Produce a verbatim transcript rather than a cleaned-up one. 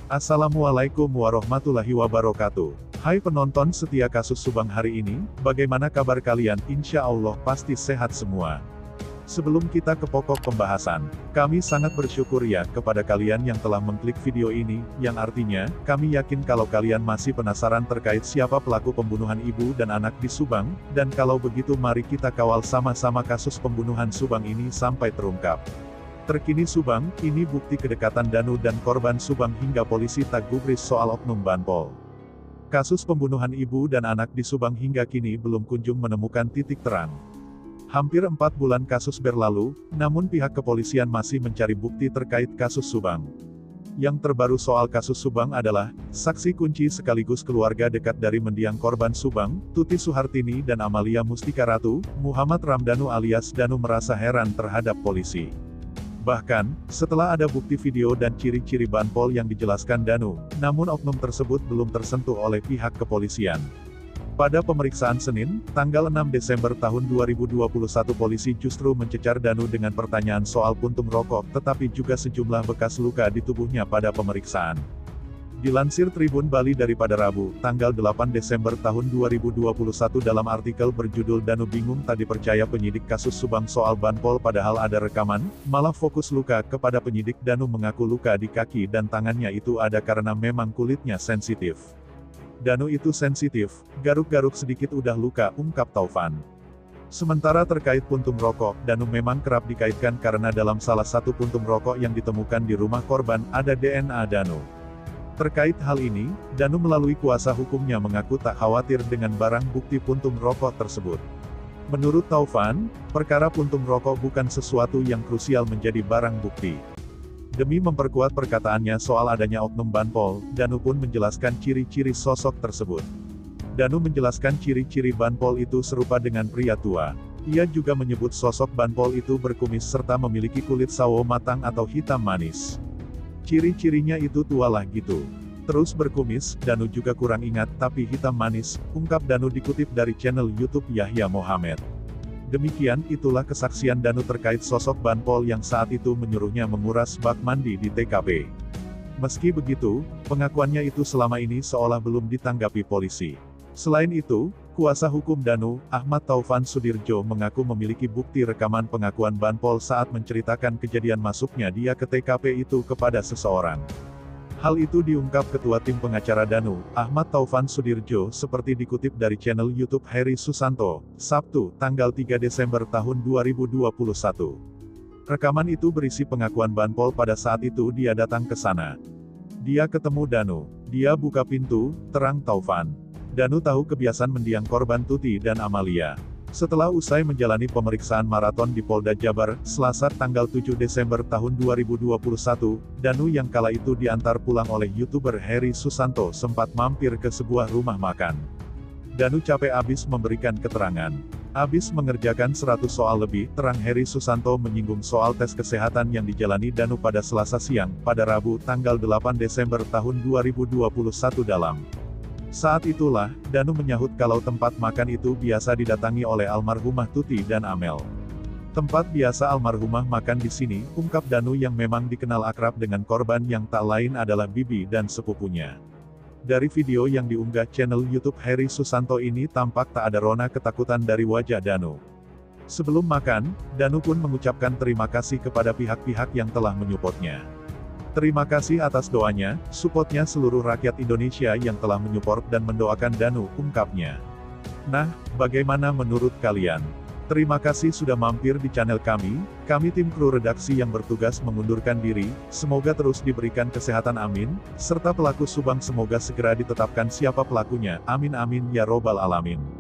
Assalamualaikum warahmatullahi wabarakatuh. Hai penonton setia kasus Subang hari ini, bagaimana kabar kalian? Insya Allah pasti sehat semua. Sebelum kita ke pokok pembahasan, kami sangat bersyukur ya kepada kalian yang telah mengklik video ini, yang artinya, kami yakin kalau kalian masih penasaran terkait siapa pelaku pembunuhan ibu dan anak di Subang, dan kalau begitu mari kita kawal sama-sama kasus pembunuhan Subang ini sampai terungkap. Terkini Subang, ini bukti kedekatan Danu dan korban Subang hingga polisi tak gubris soal oknum Banpol. Kasus pembunuhan ibu dan anak di Subang hingga kini belum kunjung menemukan titik terang. Hampir empat bulan kasus berlalu, namun pihak kepolisian masih mencari bukti terkait kasus Subang. Yang terbaru soal kasus Subang adalah, saksi kunci sekaligus keluarga dekat dari mendiang korban Subang, Tuti Suhartini dan Amalia Mustika Ratu, Muhammad Ramdhanu alias Danu merasa heran terhadap polisi. Bahkan, setelah ada bukti video dan ciri-ciri Banpol yang dijelaskan Danu, namun oknum tersebut belum tersentuh oleh pihak kepolisian. Pada pemeriksaan Senin, tanggal enam Desember tahun dua ribu dua puluh satu polisi justru mencecar Danu dengan pertanyaan soal puntung rokok, tetapi juga sejumlah bekas luka di tubuhnya pada pemeriksaan. Dilansir Tribun Bali dari pada Rabu, tanggal delapan Desember tahun dua ribu dua puluh satu dalam artikel berjudul Danu bingung tak dipercaya penyidik kasus Subang soal Banpol padahal ada rekaman, malah fokus luka kepada penyidik. Danu mengaku luka di kaki dan tangannya itu ada karena memang kulitnya sensitif. Danu itu sensitif, garuk-garuk sedikit udah luka, ungkap Taufan. Sementara terkait puntung rokok, Danu memang kerap dikaitkan karena dalam salah satu puntung rokok yang ditemukan di rumah korban, ada D N A Danu. Terkait hal ini, Danu melalui kuasa hukumnya mengaku tak khawatir dengan barang bukti puntung rokok tersebut. Menurut Taufan, perkara puntung rokok bukan sesuatu yang krusial menjadi barang bukti. Demi memperkuat perkataannya soal adanya oknum Banpol, Danu pun menjelaskan ciri-ciri sosok tersebut. Danu menjelaskan ciri-ciri Banpol itu serupa dengan pria tua. Ia juga menyebut sosok Banpol itu berkumis serta memiliki kulit sawo matang atau hitam manis. Ciri-cirinya itu tua lah gitu. Terus berkumis, Danu juga kurang ingat tapi hitam manis, ungkap Danu dikutip dari channel YouTube Yahya Mohamed. Demikian itulah kesaksian Danu terkait sosok Banpol yang saat itu menyuruhnya menguras bak mandi di T K P. Meski begitu, pengakuannya itu selama ini seolah belum ditanggapi polisi. Selain itu, kuasa hukum Danu, Ahmad Taufan Sudirjo mengaku memiliki bukti rekaman pengakuan Banpol saat menceritakan kejadian masuknya dia ke T K P itu kepada seseorang. Hal itu diungkap Ketua Tim Pengacara Danu, Ahmad Taufan Sudirjo seperti dikutip dari channel YouTube Heri Susanto, Sabtu, tanggal tiga Desember tahun dua ribu dua puluh satu. Rekaman itu berisi pengakuan Banpol pada saat itu dia datang ke sana. Dia ketemu Danu. Dia buka pintu, terang Taufan. Danu tahu kebiasaan mendiang korban Tuti dan Amalia. Setelah usai menjalani pemeriksaan maraton di Polda Jabar, Selasa tanggal tujuh Desember tahun dua ribu dua puluh satu, Danu yang kala itu diantar pulang oleh YouTuber Heri Susanto sempat mampir ke sebuah rumah makan. Danu capek abis memberikan keterangan. Abis mengerjakan seratus soal lebih, terang Heri Susanto menyinggung soal tes kesehatan yang dijalani Danu pada Selasa siang, pada Rabu tanggal delapan Desember tahun dua ribu dua puluh satu dalam. Saat itulah, Danu menyahut kalau tempat makan itu biasa didatangi oleh almarhumah Tuti dan Amel. Tempat biasa almarhumah makan di sini, ungkap Danu yang memang dikenal akrab dengan korban yang tak lain adalah bibi dan sepupunya. Dari video yang diunggah channel YouTube Heri Susanto ini tampak tak ada rona ketakutan dari wajah Danu. Sebelum makan, Danu pun mengucapkan terima kasih kepada pihak-pihak yang telah menyupportnya. Terima kasih atas doanya, supportnya seluruh rakyat Indonesia yang telah menyupport dan mendoakan Danu, ungkapnya. Nah, bagaimana menurut kalian? Terima kasih sudah mampir di channel kami, kami tim kru redaksi yang bertugas mengundurkan diri, semoga terus diberikan kesehatan amin, serta pelaku Subang semoga segera ditetapkan siapa pelakunya, amin amin ya robbal alamin.